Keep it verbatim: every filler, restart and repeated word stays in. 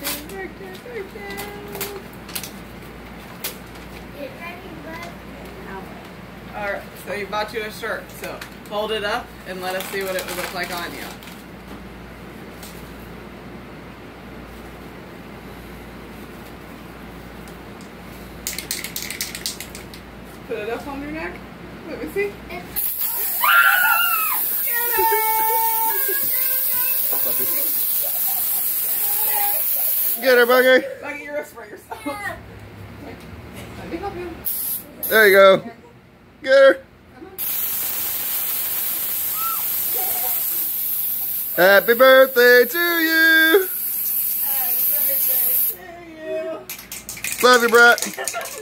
birthday, birthday. Alright, so he bought you a shirt, so hold it up and let us see what it would look like on you. Put it up on your neck. Let me see. Get her, Buggy. Buggy, you're a spray yourself. Let me help you. There you go. Get her. Happy birthday to you. Happy birthday to you. Love you, Brett.